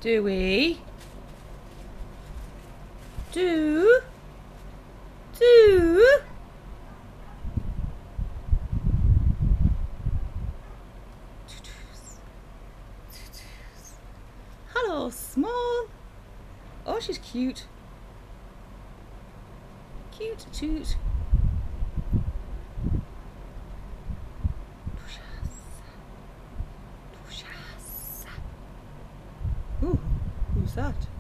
Do we? Do? Do? Hello, Small. Oh, she's cute. Cute toot. Ooh, who's that?